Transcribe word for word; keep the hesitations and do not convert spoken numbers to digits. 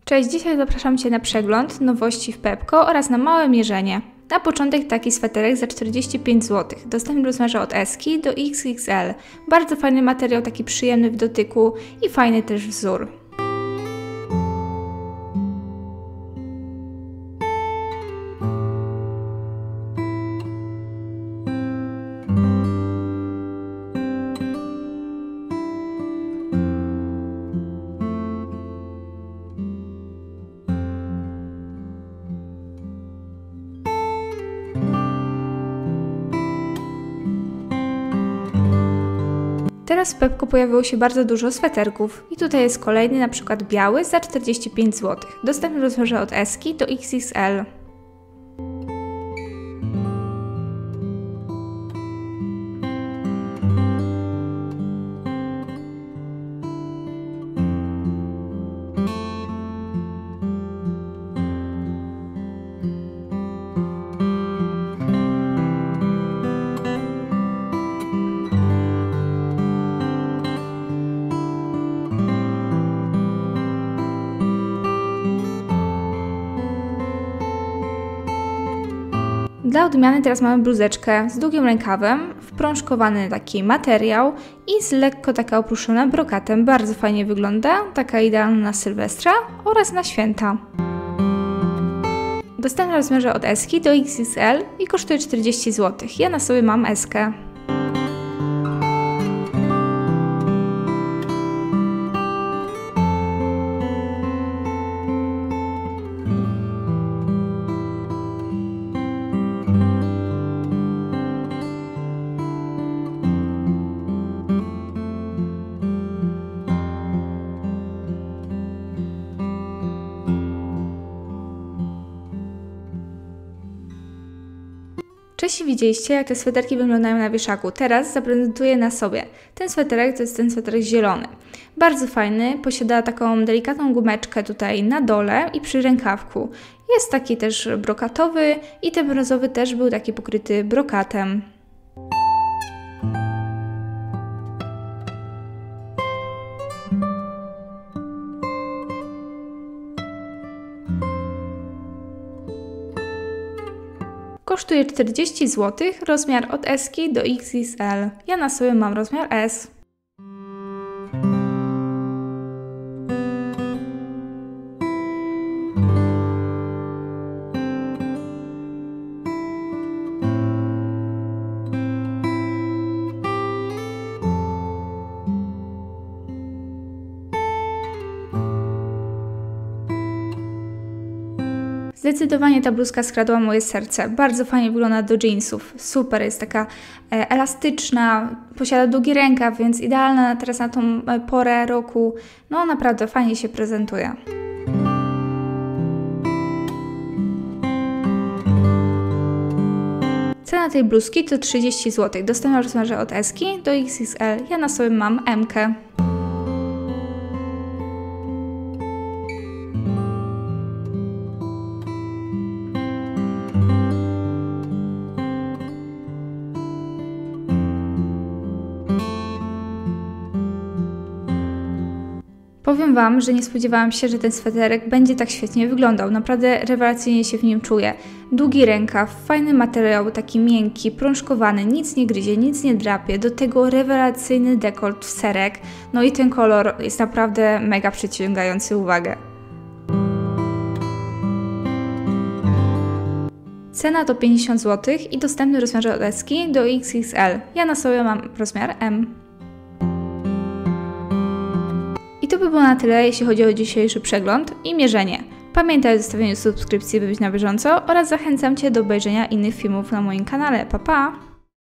Cześć, dzisiaj zapraszam Cię na przegląd nowości w Pepco oraz na małe mierzenie. Na początek taki sweterek za czterdzieści pięć złotych, dostępny w rozmiarze od S do X X L. Bardzo fajny materiał, taki przyjemny w dotyku i fajny też wzór. Teraz w Pepco pojawiło się bardzo dużo sweterków i tutaj jest kolejny, na przykład biały za czterdzieści pięć złotych, dostępny w rozmiarze od S do X X L. Dla odmiany teraz mamy bluzeczkę z długim rękawem, wprążkowany taki materiał i z lekko taka opruszona brokatem. Bardzo fajnie wygląda, taka idealna na Sylwestra oraz na święta. Dostępna w rozmiarze od S do X X L i kosztuje czterdzieści złotych. Ja na sobie mam S kę. Wcześniej widzieliście, jak te sweterki wyglądają na wieszaku. Teraz zaprezentuję na sobie. Ten sweterek to jest ten sweterek zielony. Bardzo fajny, posiada taką delikatną gumeczkę tutaj na dole i przy rękawku. Jest taki też brokatowy i ten brązowy też był taki pokryty brokatem. Kosztuje czterdzieści złotych, rozmiar od S do X X L. Ja na sobie mam rozmiar S. Zdecydowanie ta bluzka skradła moje serce. Bardzo fajnie wygląda do jeansów. Super, jest taka e, elastyczna, posiada długi rękaw, więc idealna teraz na tą e, porę roku. No naprawdę fajnie się prezentuje. Cena tej bluzki to trzydzieści złotych. Dostępna w rozmiarze od S do X X L. Ja na sobie mam M kę. Powiem Wam, że nie spodziewałam się, że ten sweterek będzie tak świetnie wyglądał. Naprawdę rewelacyjnie się w nim czuję. Długi rękaw, fajny materiał, taki miękki, prążkowany, nic nie gryzie, nic nie drapie. Do tego rewelacyjny dekolt w serek. No i ten kolor jest naprawdę mega przyciągający uwagę. Cena to pięćdziesiąt złotych i dostępny w rozmiarze od S do X X L. Ja na sobie mam rozmiar M. I to by było na tyle, jeśli chodzi o dzisiejszy przegląd i mierzenie. Pamiętaj o zostawieniu subskrypcji, by być na bieżąco oraz zachęcam Cię do obejrzenia innych filmów na moim kanale. Pa, pa!